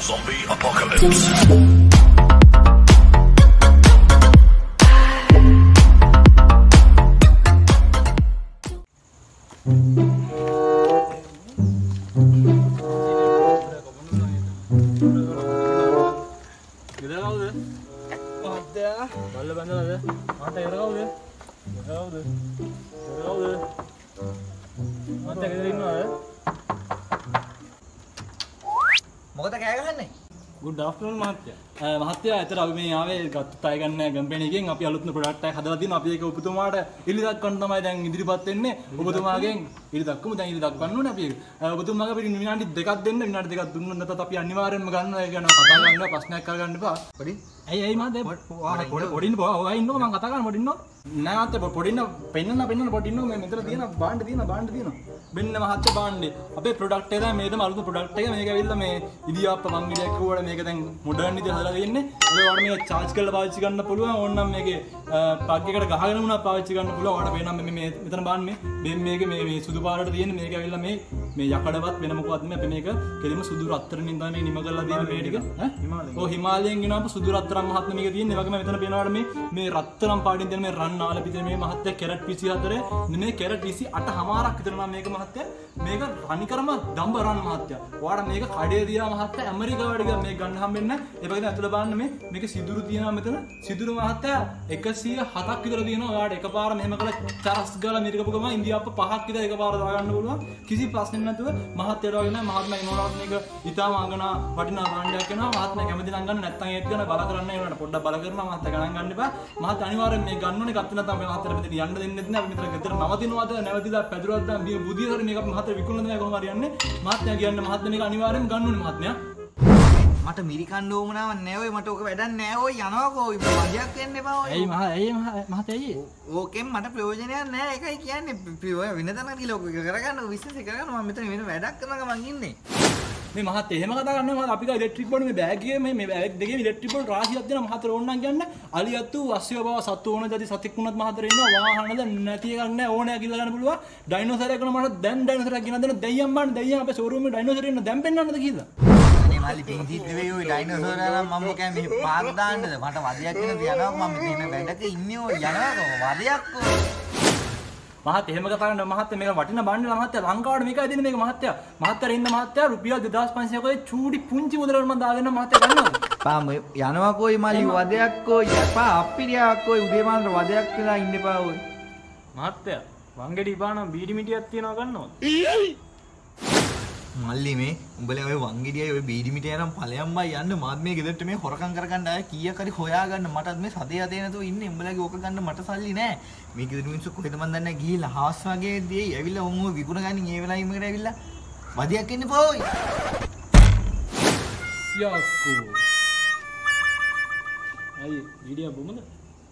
Zombie apocalypse. Good afternoon මහත්තයා. මහත්තයා ඇතර අපි මේ ආවේ ගත්ත අය ගන්න කම්පැනි එකෙන් අපි අලුත්ම ප්‍රොඩක්ට් එකක් හදලා තියෙනවා. අපි ඒක ඔබතුමාට ඉලි දක්වන්න තමයි දැන් ඉදිරිපත් වෙන්නේ. ඔබතුමාගෙන් ඉලි දක්වමු. දැන් ඉලි දක්වන්න ඕනේ අපි ඒක. ඔබතුමාගේ අපිට විනාඩි 2ක් දෙන්න. විනාඩි 2ක් දුන්නොත් නැත්නම් අපි අනිවාර්යෙන්ම ගන්නවා. ඒ කියන්නේ කතා ගන්නවා ප්‍රශ්නයක් කරගන්න එපා. පොඩි. ඇයි මහත්තයා පොඩින්න පොවා. ඔයා ඉන්නකෝ මම කතා කරන්න පොඩින්නෝ. නෑ මහත්තයා පොඩින්න පෙන්නන්න පොඩින්නෝ මේ මෙතන තියෙන බාණ්ඩ තියෙනවා. මෙන්න මහත්තයා බාණ්ඩේ. අපේ ප්‍රොඩක්ට් එක දැන් මේක අලුත්ම ප්‍රොඩක්ට් එක. මේක ඇවිල්ලා මේ ඉදියාප්ප වංගිඩයක් කෝඩ මේක දැන් මොඩර්න් විදිහට හදලා තියෙන්නේ. ඔයාලට මේක charge කරලා පාවිච්චි කරන්න පුළුවන්. ඕනනම් මේකේ ප්ලග් එකට ගහගෙන වුණා පාවිච්චි කරන්න පුළුවන්. ඔයාලට පේනවා මේ මෙතන බලන්න මේක මේ සුදු පාටට තියෙන මේක ඇවිල්ලා මේ යකඩවත් වෙන මොකවත් නෙමෙයි. අපි මේක කෙලින්ම සුදු රත්තරන්ින් තමයි මේ නිම කරලා තියෙන මේ ටික. ඈ ඔව් හිමාලයෙන් ගෙනාවු සුදු රත්තරන් මහත්ම මේක තියෙන්නේ. ඒ වගේම මෙතන පේනවාට මේ රත්තරන් පාටින් තියෙන මේ රන් ආල පිටේ මේ මහත්තයා කැරට් 24 නෙමෙයි කැරට් 28මාරක් විතර නම් මේක මහත්තයා මේක රණිකරම දම්බ රන් මහත්තයා. ඔයාලා මේක කඩේ දිහා මහත්තයා ඇමරිකාවට ගියා මේක ගන්න හම්බෙන්න. ඒ වගේම ඇතුළ බලන්න මේක සිදුරු තියෙනවා මෙතන. සිදුරු මහත්තයා 107ක් විතර තියෙනවා. ඔයාලට එකපාර මෙහෙම කරලා චරස් ගාලා මේක ගපු ගමන් ඉන්දියාප්ප 5ක් විතර එකපාර දාගන්න පුළුවන්. කිසි ප්‍රශ්නයක් නැතුව මහත්තයාට වගේ නෑ මහත්මයා ඉන්නවනම් මේක ඉතාම අංගනා වටිනා භාණ්ඩයක් වෙනවා. මහත්මයා කැමති නම් ගන්න නැත්නම් ඒත් ගන්න බල කරන්න ඒ වුණාට පොඩ්ඩක් බල කරනවා මහත්තයා ගණන් ගන්න එපා. මහත්තයා අනිවාර්යෙන් මේ ගන්න ඕනේ. ගත්ත නැත්නම් මේ මහත්තයාට මෙතන යන්න දෙන්නේ නැහැ. අපි මෙතන ගෙදර නවතිනවාද නැවතිලා පැදුරක් දාන් මේ බුදිය හරි මේක අපි මහත්තයා විකුණන්න නැහැ කොහොම හරි යන්නේ. මහත්තයා කියන්නේ මහත්තයා මේක අනිවාර්යෙන් ගන්න ඕනේ මහත්මයා. මට මිරිකන්න ඕමනාවක් නෑ ඔය මට ඕක වැඩක් නෑ ඔය යනවාකෝ ඔය මදියක් වෙන්න එපා ඔය. ඇයි මහත්තයා ඕකෙන් මට ප්‍රයෝජනයක් නෑ ඒකයි කියන්නේ ඔය වෙන තැනකට ගිහලා ඔක කරගන්න බිස්නස් එක කරගන්න මම මෙතන වෙන වැඩක් කරන ගමන් ඉන්නේ. මේ මහත්තයා එහෙම කතා කරන්නේ මහත්තයා අපි ගා ඉලෙක්ට්‍රික් බෝඩ් මේ බෑග් එකේ මේ බෑග් දෙකේ ඉලෙක්ට්‍රික් බෝඩ් රාශියක් දෙනවා මහත්තයා ඕන නම් කියන්න අලියත්තු අස්සය බව සත්තු ඕන ජාති සතෙක් වුණත් මහත්තයා ඉන්නවා වාහනද නැති එකක් නෑ ඕනෑ කියලා ගන්න පුළුවන් ඩයිනෝසරයක් කරන මට දැන් ඩයිනෝසරයක් ගෙනත් දෙන්න දෙයියන් බාන්න දෙයියන් අපේ ෂෝරූම් එකේ ඩයිනෝසර් ඉන්න දැන් පෙන්නන්නද කියලා අනේ මල්ලි පිංචිත් නෙවෙයි ඔය ඩයිනෝසර් නම් මම කෑ මේ පාක් දාන්නද මට වදයක් වෙන තියනවා මම මෙතන වැඩක ඉන්නේ ඔය යනවාකෝ වදයක්කෝ මහත්තයා එහෙම කතා කරනවා මහත්තයා මේක වටිනා බාණ්ඩ මහත්තයා ලංකාවට මේකයි දෙන්නේ මේක මහත්තයා ඉන්න මහත්තයා රුපියල් 2500 කෝයි චූටි පුංචි මුදලකට මම දාගෙන මහත්තයා ගන්නවද පාම යනවා කෝයි මල්ලි වදයක් කෝයි යපා අප්පිරියක් කෝයි උදේ මාන්තර වදයක් වෙලා ඉන්න එපා ඔය මහත්තයා වංගෙඩි ඉපානම් බීඩි මිටියක් තියනවා ගන්නවද මල්ලි මේ උඹලා ඔය වංගෙඩියයි ඔය බීඩි මිටිය නම් ඵලයන් බයි යන්න මාත් මේ ගෙදරට මේ හොරකම් කරගන්න ආය කීයක් හරි හොයාගන්න මටත් මේ සදේ යතේ නැතුව ඉන්නේ උඹලාගේ ඕක ගන්න මට සල්ලි නෑ මේ ගෙදර මිනිස්සු කොහෙද මන් දන්නේ ගිහිල්ලා හාස් වගේ දෙයි ඇවිල්ලා උන් ඔය විකුණ ගන්න ඒ වෙලාවෙම එකට ඇවිල්ලා වදියක් එන්න පොයි යක්කෝ අයි වීඩියෝ බොමුද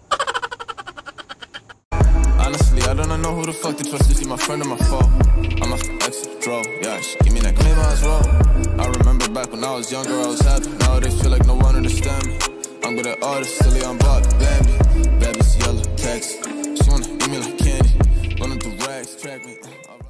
Honestly, I don't know who the fuck to trust. Is he my friend or my foe? I'm a exit draw. Yeah, she give me that claim I was wrong. I remember back when I was younger, I was happy. Nowadays feel like no one understand me. I'm good at artists, silly on Bob, Bambi. Bad bitch, yellow text. She wanna eat me like candy. Running through rags, track me.